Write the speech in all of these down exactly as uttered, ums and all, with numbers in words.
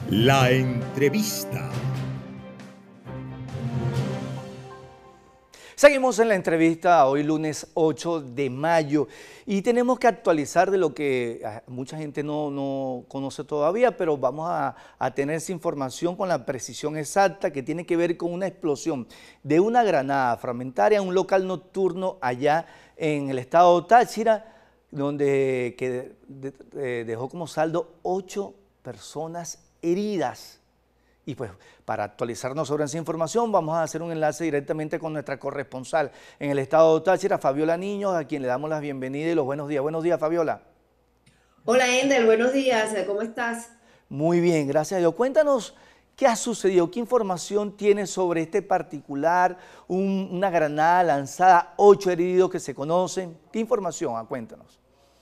La entrevista. Seguimos en la entrevista hoy lunes ocho de mayo y tenemos que actualizar de lo que mucha gente no, no conoce todavía, pero vamos a, a tener esa información con la precisión exacta que tiene que ver con una explosión de una granada fragmentaria en un local nocturno allá en el estado Táchira, donde que de, de, dejó como saldo ocho personas heridas. Y pues para actualizarnos sobre esa información vamos a hacer un enlace directamente con nuestra corresponsal en el estado de Táchira, Fabiola Niños, a quien le damos la bienvenida y los buenos días. Buenos días, Fabiola. Hola, Ender, buenos días, ¿cómo estás? Muy bien, gracias a Dios. Cuéntanos qué ha sucedido, qué información tienes sobre este particular, un, una granada lanzada, ocho heridos que se conocen. ¿Qué información? Ah, cuéntanos.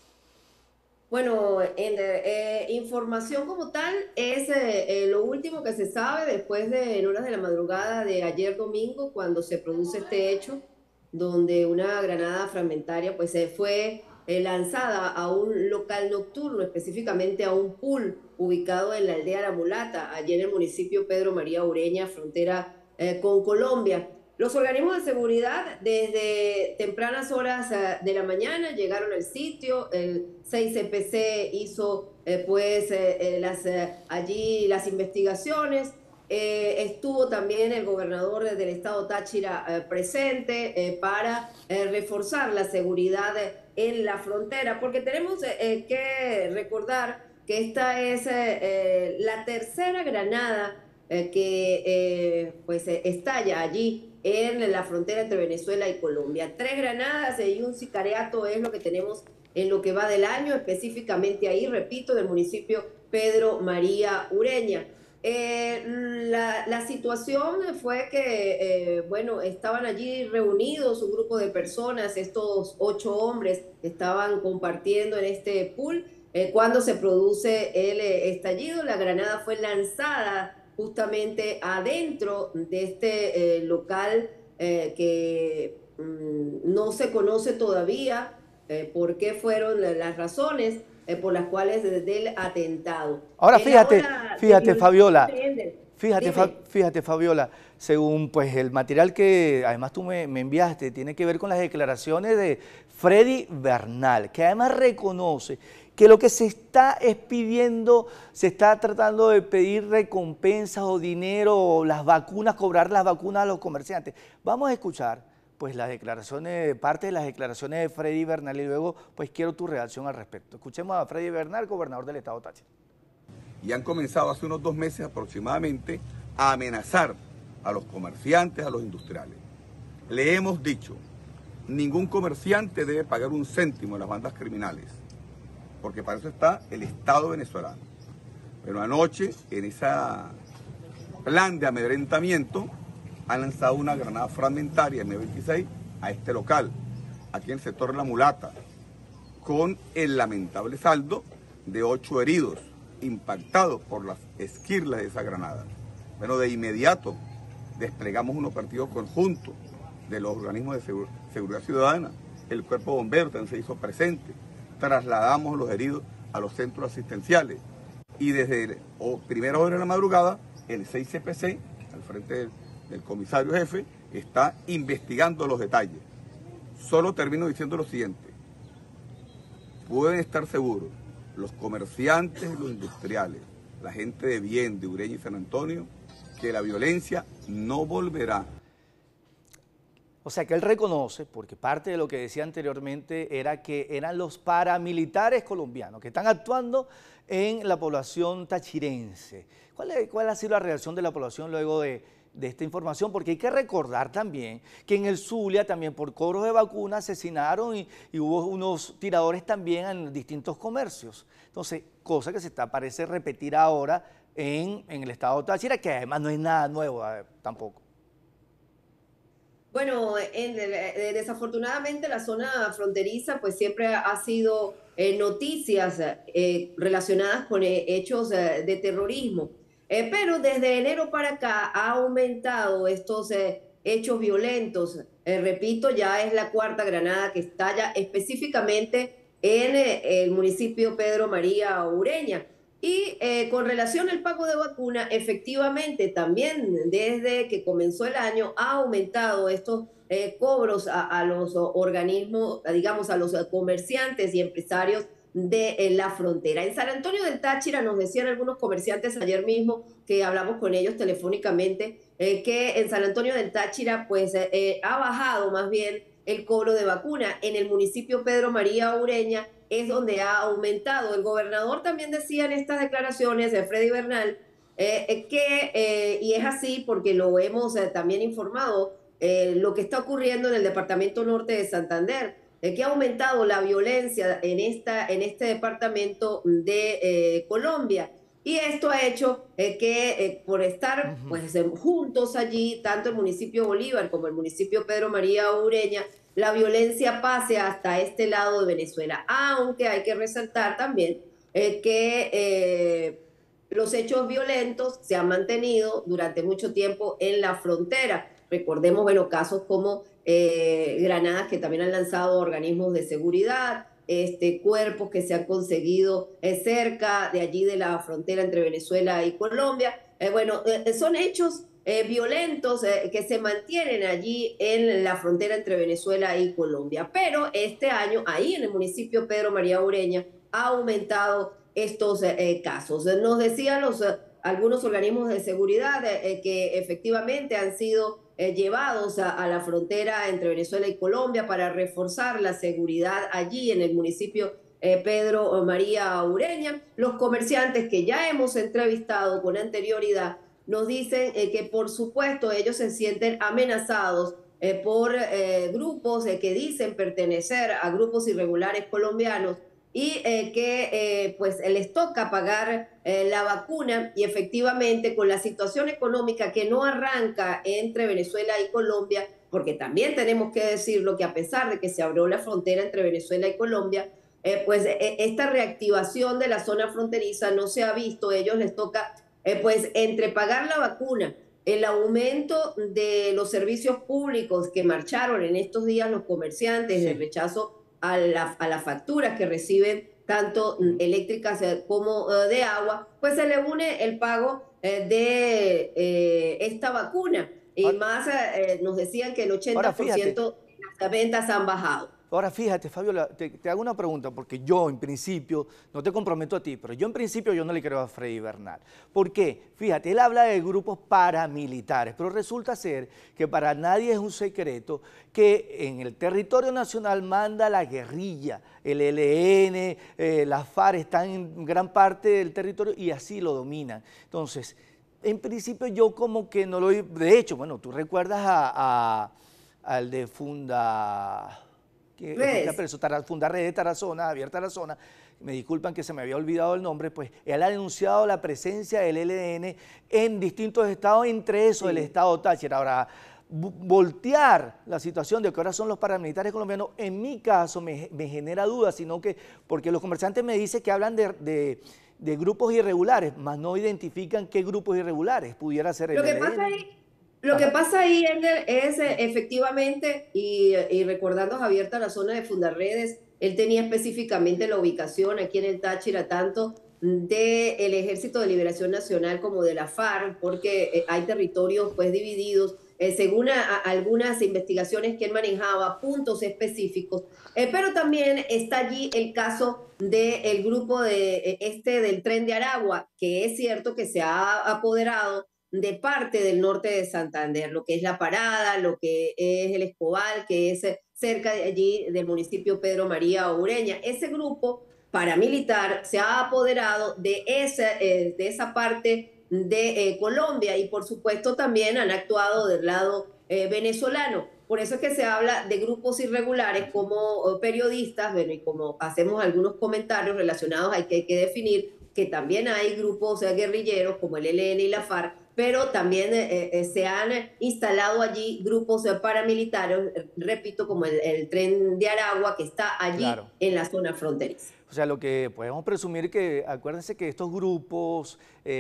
Bueno, Ender, eh, información como tal es eh, eh, lo último que se sabe después de en horas de la madrugada de ayer domingo, cuando se produce este hecho, donde una granada fragmentaria pues se fue eh, lanzada a un local nocturno, específicamente a un pool ubicado en la aldea La Mulata, allí en el municipio Pedro María Ureña, frontera eh, con Colombia. Los organismos de seguridad desde tempranas horas de la mañana llegaron al sitio, el seis C P C hizo eh, pues eh, las, eh, allí las investigaciones, eh, estuvo también el gobernador del estado Táchira eh, presente eh, para eh, reforzar la seguridad en la frontera, porque tenemos eh, que recordar que esta es eh, la tercera granada eh, que eh, pues eh, estalla allí en la frontera entre Venezuela y Colombia. Tres granadas y un sicariato es lo que tenemos en lo que va del año, específicamente ahí, repito, del municipio Pedro María Ureña. Eh, la, la situación fue que, eh, bueno, estaban allí reunidos un grupo de personas, estos ocho hombres estaban compartiendo en este pool. Eh, cuando se produce el eh, estallido, la granada fue lanzada justamente adentro de este eh, local eh, que mmm, no se conoce todavía eh, por qué fueron las razones eh, por las cuales del atentado. Ahora En la fíjate, ola de fíjate violencia, Fabiola, fíjate, Fa- dime. fíjate Fabiola, según pues el material que además tú me, me enviaste, tiene que ver con las declaraciones de Freddy Bernal, que además reconoce que lo que se está es pidiendo, se está tratando de pedir recompensas o dinero o las vacunas, cobrar las vacunas a los comerciantes. Vamos a escuchar pues las declaraciones, parte de las declaraciones de Freddy Bernal y luego pues quiero tu reacción al respecto. Escuchemos a Freddy Bernal, gobernador del estado Táchira. Y han comenzado hace unos dos meses aproximadamente a amenazar a los comerciantes, a los industriales. Le hemos dicho, ningún comerciante debe pagar un céntimo a las bandas criminales, porque para eso está el Estado venezolano. Pero anoche, en ese plan de amedrentamiento, han lanzado una granada fragmentaria eme veintiséis a este local, aquí en el sector La Mulata, con el lamentable saldo de ocho heridos, impactados por las esquirlas de esa granada. Bueno, de inmediato desplegamos un operativo conjunto de los organismos de segu seguridad ciudadana, el cuerpo bombero también se hizo presente, trasladamos los heridos a los centros asistenciales y desde oh, primera hora de la madrugada el seis C P C, al frente del, del comisario jefe, está investigando los detalles. Solo termino diciendo lo siguiente, pueden estar seguros los comerciantes y los industriales, la gente de bien de Ureña y San Antonio, que la violencia no volverá. O sea que él reconoce, porque parte de lo que decía anteriormente era que eran los paramilitares colombianos que están actuando en la población tachirense. ¿Cuál, es, cuál ha sido la reacción de la población luego de, de esta información? Porque hay que recordar también que en el Zulia también por cobros de vacunas asesinaron y, y hubo unos tiradores también en distintos comercios. Entonces, cosa que se está, parece repetir ahora en, en el estado de Táchira, que además no es nada nuevo eh, tampoco. Bueno, en, eh, desafortunadamente la zona fronteriza pues siempre ha sido eh, noticias eh, relacionadas con eh, hechos eh, de terrorismo, eh, pero desde enero para acá ha aumentado estos eh, hechos violentos. Eh, repito, ya es la cuarta granada que estalla específicamente en eh, el municipio Pedro María Ureña. Y eh, con relación al pago de vacuna, efectivamente, también desde que comenzó el año ha aumentado estos eh, cobros a, a los organismos, digamos, a los comerciantes y empresarios de eh, la frontera. En San Antonio del Táchira nos decían algunos comerciantes ayer mismo que hablamos con ellos telefónicamente, eh, que en San Antonio del Táchira pues eh, eh, ha bajado más bien el cobro de vacuna. En el municipio Pedro María Ureña es donde ha aumentado. El gobernador también decía en estas declaraciones de Freddy Bernal eh, que, eh, y es así porque lo hemos eh, también informado, eh, lo que está ocurriendo en el departamento norte de Santander, eh, que ha aumentado la violencia en, esta, en este departamento de eh, Colombia. Y esto ha hecho eh, que eh, por estar Ujú. pues, juntos allí, tanto el municipio Bolívar como el municipio Pedro María Ureña, la violencia pase hasta este lado de Venezuela. Aunque hay que resaltar también eh, que eh, los hechos violentos se han mantenido durante mucho tiempo en la frontera. Recordemos, bueno, casos como eh, granadas que también han lanzado organismos de seguridad, este, cuerpos que se han conseguido eh, cerca de allí de la frontera entre Venezuela y Colombia. Eh, bueno, eh, son hechos eh, violentos eh, que se mantienen allí en la frontera entre Venezuela y Colombia. Pero este año, ahí en el municipio Pedro María Ureña, ha aumentado estos eh, casos. Nos decían los, eh, algunos organismos de seguridad eh, que efectivamente han sido eh, llevados a, a la frontera entre Venezuela y Colombia para reforzar la seguridad allí en el municipio eh, Pedro María Ureña. Los comerciantes que ya hemos entrevistado con anterioridad nos dicen eh, que por supuesto ellos se sienten amenazados eh, por eh, grupos eh, que dicen pertenecer a grupos irregulares colombianos y eh, que eh, pues les toca pagar eh, la vacuna, y efectivamente con la situación económica que no arranca entre Venezuela y Colombia, porque también tenemos que decirlo que a pesar de que se abrió la frontera entre Venezuela y Colombia, eh, pues eh, esta reactivación de la zona fronteriza no se ha visto. A ellos les toca eh, pues entre pagar la vacuna, el aumento de los servicios públicos que marcharon en estos días los comerciantes, Sí. de rechazo a, la, a las facturas que reciben tanto Ujú. eléctricas como uh, de agua, pues se le une el pago eh, de eh, esta vacuna. Y Ahora, más eh, nos decían que el ahora ochenta por fíjate, ciento de las ventas han bajado. Ahora fíjate, Fabiola, te, te hago una pregunta, porque yo en principio, no te comprometo a ti, pero yo en principio yo no le creo a Freddy Bernal. ¿Por qué? Fíjate, él habla de grupos paramilitares, pero resulta ser que para nadie es un secreto que en el territorio nacional manda la guerrilla, el E L N, eh, las FARC están en gran parte del territorio y así lo dominan. Entonces, en principio yo como que no lo... De hecho, bueno, tú recuerdas a, a, al de Funda... que Redes. Funda Redes de Tarazona, Javier Tarazona, me disculpan que se me había olvidado el nombre, pues él ha denunciado la presencia del E L N en distintos estados, entre esos sí. el estado Táchira. Ahora, voltear la situación de que ahora son los paramilitares colombianos, en mi caso me, me genera dudas, sino que, porque los comerciantes me dicen que hablan de, de, de grupos irregulares, mas no identifican qué grupos irregulares pudiera ser el Lo que E L N. pasa ahí... Lo que pasa ahí, Ender, es eh, efectivamente, y, y recordando a Javier Tarazona de Fundarredes, él tenía específicamente la ubicación aquí en el Táchira, tanto del Ejército de Liberación Nacional como de la FARC, porque eh, hay territorios pues divididos, eh, según a, a algunas investigaciones que él manejaba, puntos específicos, eh, pero también está allí el caso del grupo de, eh, este del Tren de Aragua, que es cierto que se ha apoderado de parte del norte de Santander, lo que es La Parada, lo que es el Escobal, que es cerca de allí del municipio Pedro María Ureña. Ese grupo paramilitar se ha apoderado de esa, eh, de esa parte de eh, Colombia, y por supuesto también han actuado del lado eh, venezolano. Por eso es que se habla de grupos irregulares como eh, periodistas, bueno, y como hacemos algunos comentarios relacionados a que hay que definir que también hay grupos eh, guerrilleros como el E L N y la FARC, pero también eh, eh, se han instalado allí grupos eh, paramilitares, eh, repito, como el, el Tren de Aragua, que está allí claro. en la zona fronteriza. O sea, lo que podemos presumir que, acuérdense que estos grupos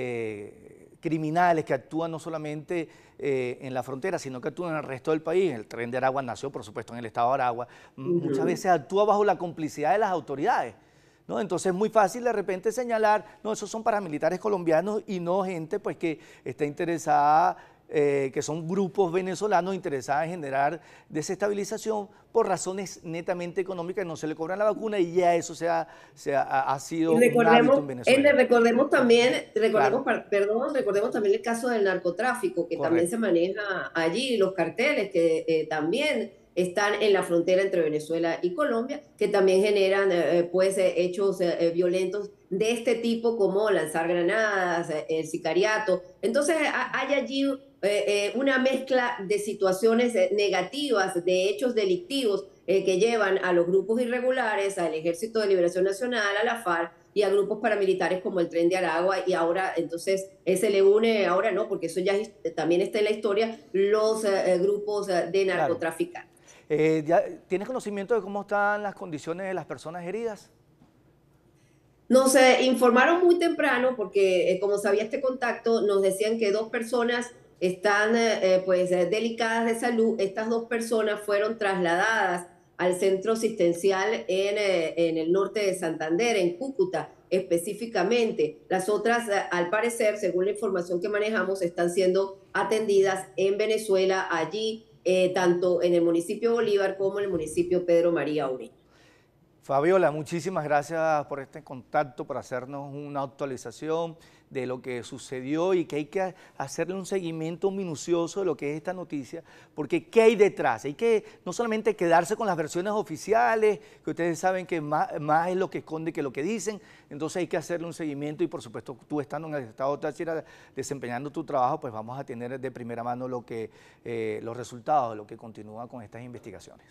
eh, criminales que actúan no solamente eh, en la frontera, sino que actúan en el resto del país, el Tren de Aragua nació, por supuesto, en el estado de Aragua, uh-huh. muchas veces actúa bajo la complicidad de las autoridades. ¿no? Entonces es muy fácil de repente señalar, no, esos son paramilitares colombianos y no gente pues que está interesada, eh, que son grupos venezolanos interesados en generar desestabilización por razones netamente económicas, no se le cobran la vacuna y ya eso se ha, se ha, ha sido Y un hábito en Venezuela. eh, recordemos también, recordemos, Claro. perdón, recordemos también el caso del narcotráfico, que Correcto. también se maneja allí, los carteles que eh, también están en la frontera entre Venezuela y Colombia, que también generan eh, pues eh, hechos eh, violentos de este tipo, como lanzar granadas, eh, el sicariato. Entonces hay allí eh, eh, una mezcla de situaciones eh, negativas, de hechos delictivos eh, que llevan a los grupos irregulares, al Ejército de Liberación Nacional, a la FARC y a grupos paramilitares como el Tren de Aragua, y ahora entonces eh, se le une, ahora no, porque eso ya es, también está en la historia, los eh, grupos eh, de narcotraficantes. Claro. Eh, ya, ¿Tienes conocimiento de cómo están las condiciones de las personas heridas? Nos eh, informaron muy temprano porque, eh, como sabía este contacto, nos decían que dos personas están eh, pues, eh, delicadas de salud. Estas dos personas fueron trasladadas al centro asistencial en, eh, en el norte de Santander, en Cúcuta específicamente. Las otras, eh, al parecer, según la información que manejamos, están siendo atendidas en Venezuela, allí, eh, tanto en el municipio Bolívar como en el municipio Pedro María Ureña. Fabiola, muchísimas gracias por este contacto, por hacernos una actualización de lo que sucedió y que hay que hacerle un seguimiento minucioso de lo que es esta noticia, porque ¿qué hay detrás? Hay que no solamente quedarse con las versiones oficiales, que ustedes saben que más, más es lo que esconde que lo que dicen, entonces hay que hacerle un seguimiento y por supuesto tú estando en el estado de Táchira desempeñando tu trabajo, pues vamos a tener de primera mano lo que, eh, los resultados de lo que continúa con estas investigaciones.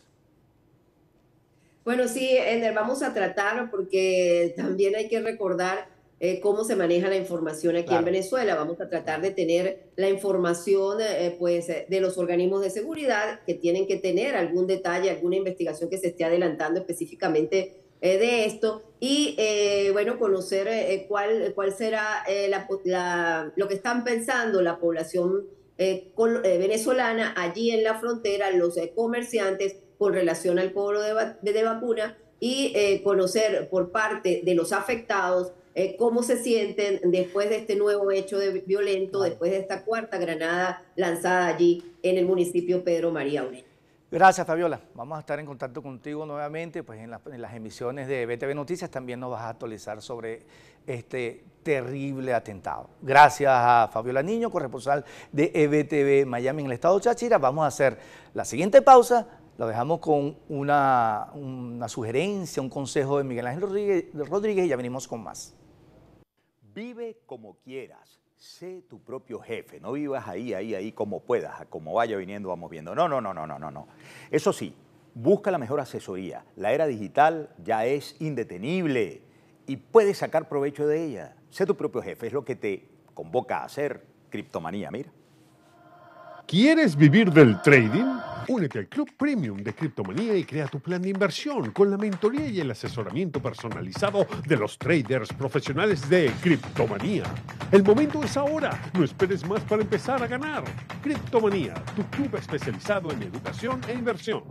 Bueno, sí, Ender, vamos a tratar porque también hay que recordar eh, cómo se maneja la información aquí claro. en Venezuela. Vamos a tratar de tener la información eh, pues, de los organismos de seguridad que tienen que tener algún detalle, alguna investigación que se esté adelantando específicamente eh, de esto y, eh, bueno, conocer eh, cuál, cuál será eh, la, la, lo que están pensando la población eh, col, eh, venezolana allí en la frontera, los eh, comerciantes, con relación al cobro de, de, de vacuna y eh, conocer por parte de los afectados eh, cómo se sienten después de este nuevo hecho de violento, después de esta cuarta granada lanzada allí en el municipio Pedro María Ureña. Gracias, Fabiola. Vamos a estar en contacto contigo nuevamente, pues en, la, en las emisiones de B T V Noticias también nos vas a actualizar sobre este terrible atentado. Gracias a Fabiola Niño, corresponsal de E B T V Miami en el estado de Táchira. Vamos a hacer la siguiente pausa. Lo dejamos con una, una sugerencia, un consejo de Miguel Ángel Rodríguez, Rodríguez y ya venimos con más. Vive como quieras, sé tu propio jefe, no vivas ahí, ahí, ahí como puedas, como vaya viniendo, vamos viendo. No, no, no, no, no, no, no. Eso sí, busca la mejor asesoría. La era digital ya es indetenible y puedes sacar provecho de ella. Sé tu propio jefe, es lo que te convoca a hacer Criptomanía, mira. ¿Quieres vivir del trading? Únete al Club Premium de Criptomanía y crea tu plan de inversión con la mentoría y el asesoramiento personalizado de los traders profesionales de Criptomanía. El momento es ahora. No esperes más para empezar a ganar. Criptomanía, tu club especializado en educación e inversión.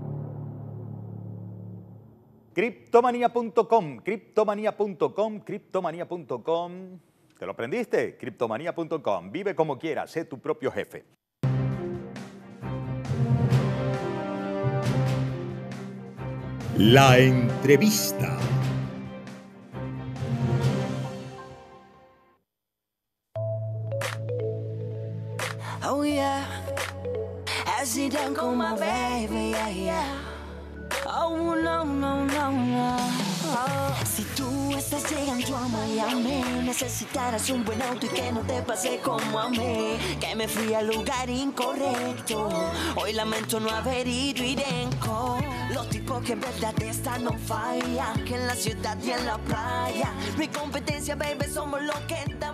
Criptomanía punto com, Criptomanía punto com, Criptomanía punto com. ¿Te lo aprendiste? Criptomanía punto com. Vive como quieras, sé tu propio jefe. La entrevista. Oh yeah, I sit down con my baby, yeah, yeah. Oh no, no, no, no. Oh. Si tú estás llegando a Miami, necesitarás un buen auto y que no te pase como a mí, que me fui al lugar incorrecto. Hoy lamento no haber ido irenco. Los tipos que en verdad están no falla, que en la ciudad y en la playa. Mi competencia, baby, somos los que están.